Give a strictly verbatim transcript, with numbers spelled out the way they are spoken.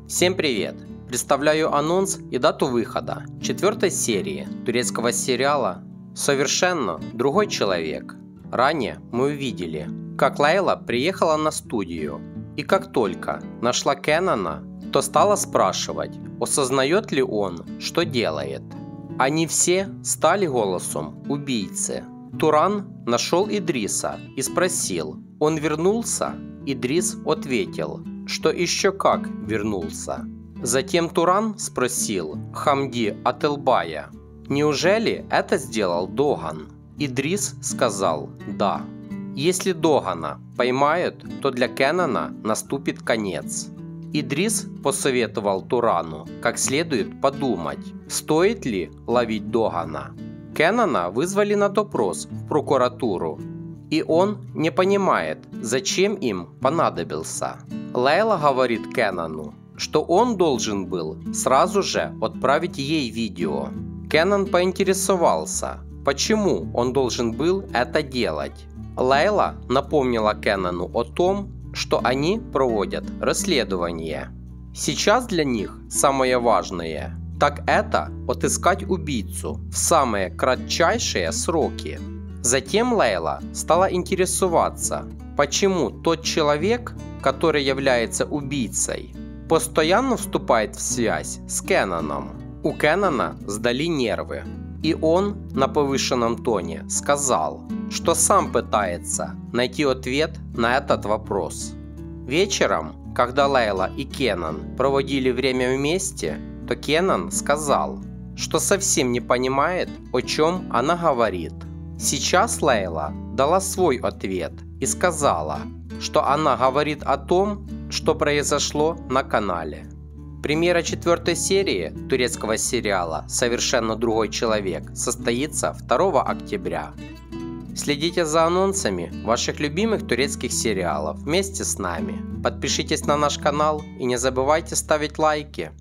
Всем привет! Представляю анонс и дату выхода четвертой серии турецкого сериала «Совершенно другой человек». Ранее мы увидели, как Лейла приехала на студию, и как только нашла Кенана, то стала спрашивать, осознает ли он, что делает. Они все стали голосом убийцы. Туран нашел Идриса и спросил, он вернулся? Идрис ответил, что еще как вернулся. Затем Туран спросил Хамди Ателбая, неужели это сделал Доган? Идрис сказал да. Если Догана поймают, то для Кенана наступит конец. Идрис посоветовал Турану как следует подумать, стоит ли ловить Догана. Кенана вызвали на допрос в прокуратуру, и он не понимает, зачем им понадобился. Лейла говорит Кенану, что он должен был сразу же отправить ей видео. Кенан поинтересовался, почему он должен был это делать. Лейла напомнила Кенану о том, что они проводят расследование. Сейчас для них самое важное, так это отыскать убийцу в самые кратчайшие сроки. Затем Лейла стала интересоваться, почему тот человек, который является убийцей, постоянно вступает в связь с Кенаном. У Кенана сдали нервы, и он на повышенном тоне сказал, что сам пытается найти ответ на этот вопрос. Вечером, когда Лейла и Кенан проводили время вместе, то Кенан сказал, что совсем не понимает, о чем она говорит. Сейчас Лейла дала свой ответ и сказала, что она говорит о том, что произошло на канале. Премьера четвертой серии турецкого сериала «Совершенно другой человек» состоится второго октября. Следите за анонсами ваших любимых турецких сериалов вместе с нами. Подпишитесь на наш канал и не забывайте ставить лайки.